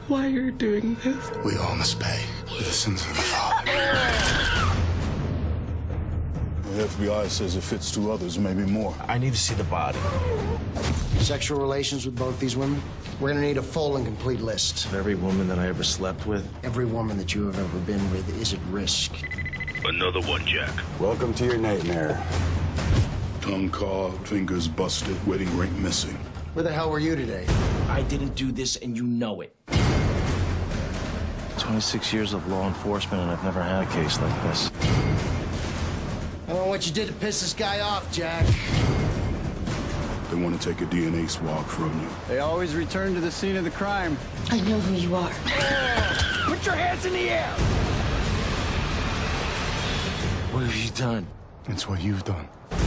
why you're doing this. We all must pay for the sins of the father. The FBI says if it's 2 others, maybe more. I need to see the body. Sexual relations with both these women? We're gonna need a full and complete list. Every woman that I ever slept with. Every woman that you have ever been with is at risk. Another one, Jack. Welcome to your nightmare. Tongue carved, fingers busted, wedding ring missing. Where the hell were you today? I didn't do this, and you know it. 26 years of law enforcement, and I've never had a case like this. I don't know what you did to piss this guy off, Jack. They want to take a DNA swab from you. They always return to the scene of the crime. I know who you are. Put your hands in the air! What have you done? It's what you've done.